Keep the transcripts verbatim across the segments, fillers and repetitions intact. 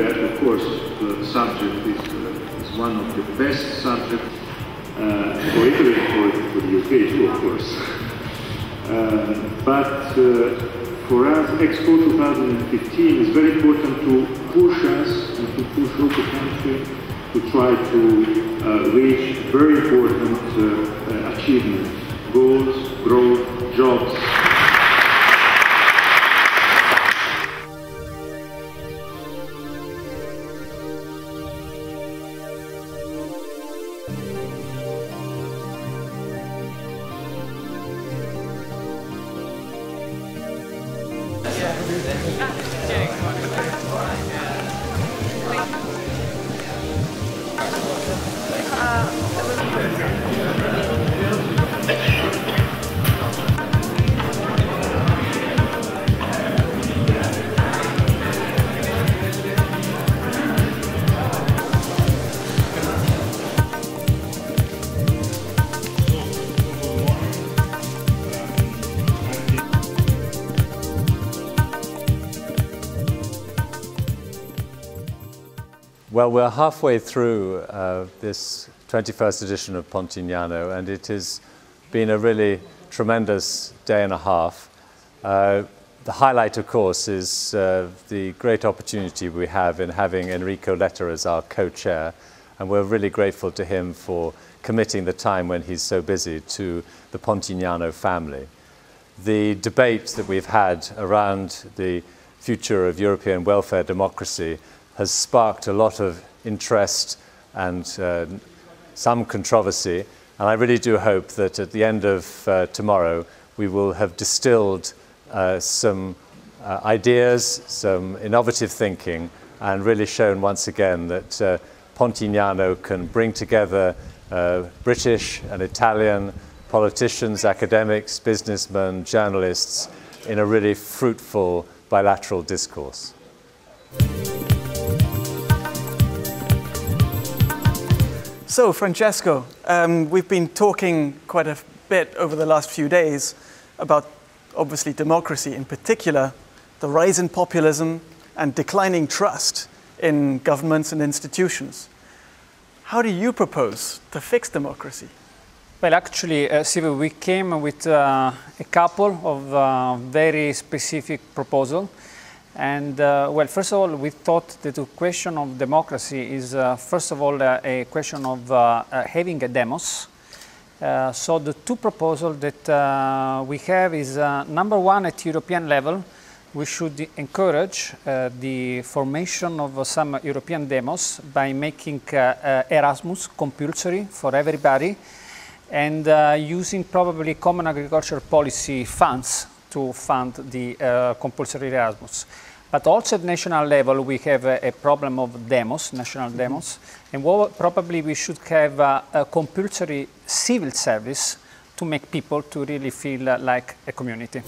uh, of course, the subject is, uh, is one of the best subjects uh, for Italy and for, for the U K too, of course. Uh, but uh, for us, Expo twenty fifteen is very important to push us and to push all the country to try to uh, reach very important uh, uh, achievements, goals, growth, jobs. Well, we're halfway through uh, this twenty-first edition of Pontignano, and it has been a really tremendous day and a half. Uh, the highlight, of course, is uh, the great opportunity we have in having Enrico Letta as our co-chair, and we're really grateful to him for committing the time when he's so busy to the Pontignano family. The debate that we've had around the future of European welfare democracy has sparked a lot of interest and uh, some controversy, and I really do hope that at the end of uh, tomorrow we will have distilled uh, some uh, ideas, some innovative thinking, and really shown once again that uh, Pontignano can bring together uh, British and Italian politicians, academics, businessmen, journalists in a really fruitful bilateral discourse. So, Francesco, um, we've been talking quite a bit over the last few days about, obviously, democracy, in particular, the rise in populism and declining trust in governments and institutions. How do you propose to fix democracy? Well, actually, uh, Silvio, we came with uh, a couple of uh, very specific proposals. And, uh, well, first of all, we thought that the question of democracy is, uh, first of all, uh, a question of uh, uh, having a demos. Uh, so the two proposals that uh, we have is, uh, number one, at European level, we should encourage uh, the formation of uh, some European demos by making uh, uh, Erasmus compulsory for everybody and uh, using probably common agricultural policy funds to fund the uh, compulsory Erasmus. But also at national level, we have a, a problem of demos, national demos, mm-hmm. and what, probably we should have a, a compulsory civil service to make people to really feel uh, like a community.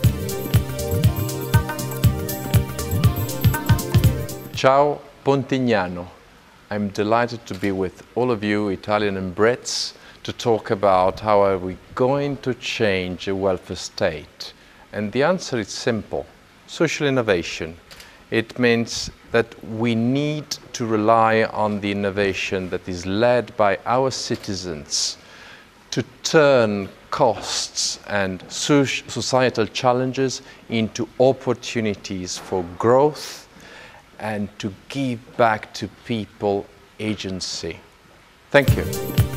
Ciao Pontignano. I'm delighted to be with all of you, Italian and Brits, to talk about how are we going to change a welfare state. And the answer is simple: social innovation. It means that we need to rely on the innovation that is led by our citizens to turn costs and societal challenges into opportunities for growth and to give back to people agency. Thank you.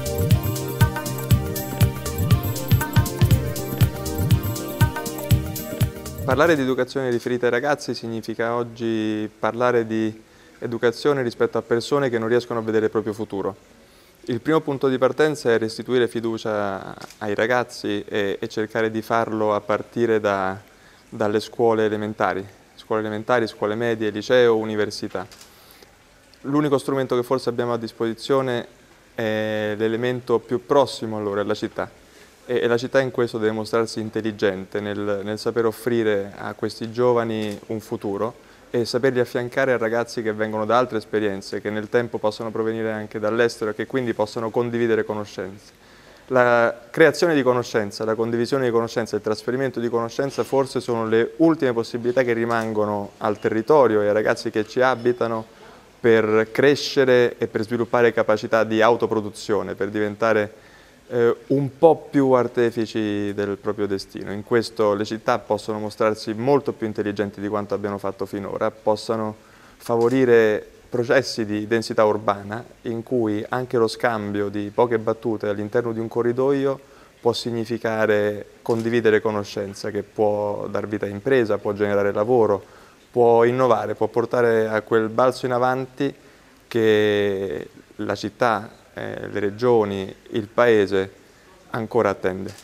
Parlare di educazione riferita ai ragazzi significa oggi parlare di educazione rispetto a persone che non riescono a vedere il proprio futuro. Il primo punto di partenza è restituire fiducia ai ragazzi e, e cercare di farlo a partire da, dalle scuole elementari, scuole elementari, scuole medie, liceo, università. L'unico strumento che forse abbiamo a disposizione è l'elemento più prossimo a loro, è la città. E la città in questo deve mostrarsi intelligente nel, nel saper offrire a questi giovani un futuro e saperli affiancare a ragazzi che vengono da altre esperienze, che nel tempo possono provenire anche dall'estero e che quindi possono condividere conoscenze. La creazione di conoscenza, la condivisione di conoscenza e il trasferimento di conoscenza forse sono le ultime possibilità che rimangono al territorio e ai ragazzi che ci abitano per crescere e per sviluppare capacità di autoproduzione, per diventare eh, un po' più artefici del proprio destino. In questo le città possono mostrarsi molto più intelligenti di quanto abbiano fatto finora, possano favorire processi di densità urbana in cui anche lo scambio di poche battute all'interno di un corridoio può significare condividere conoscenza, che può dar vita a impresa, può generare lavoro, può innovare, può portare a quel balzo in avanti che la città, eh, le regioni, il paese ancora attende.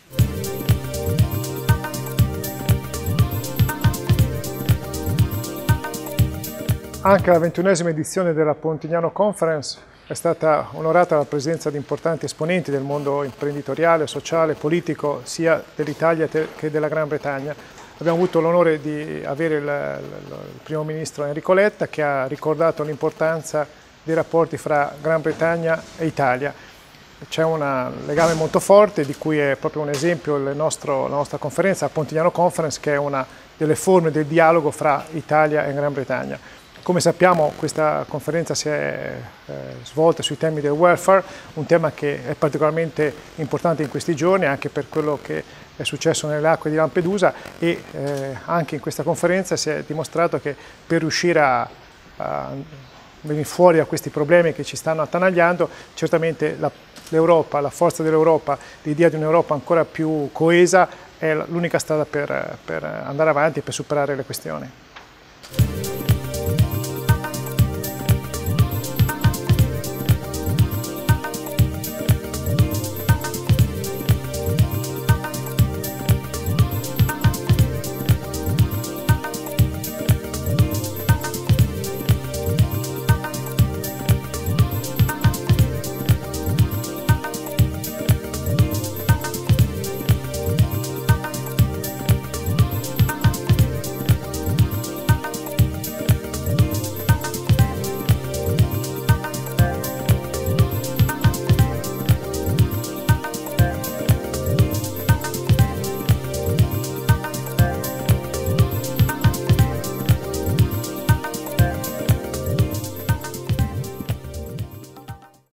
Anche la ventunesima edizione della Pontignano Conference è stata onorata la presenza di importanti esponenti del mondo imprenditoriale, sociale, politico, sia dell'Italia che della Gran Bretagna. Abbiamo avuto l'onore di avere il, il, il primo ministro Enrico Letta, che ha ricordato l'importanza dei rapporti fra Gran Bretagna e Italia. C'è un legame molto forte, di cui è proprio un esempio il nostro, la nostra conferenza, la Pontignano Conference, che è una delle forme del dialogo fra Italia e Gran Bretagna. Come sappiamo, questa conferenza si è eh, svolta sui temi del welfare, un tema che è particolarmente importante in questi giorni, anche per quello che è successo nelle acque di Lampedusa, e eh, anche in questa conferenza si è dimostrato che per riuscire a, a venire fuori da questi problemi che ci stanno attanagliando, certamente l'Europa, la forza dell'Europa, l'idea di un'Europa ancora più coesa è l'unica strada per, per andare avanti e per superare le questioni.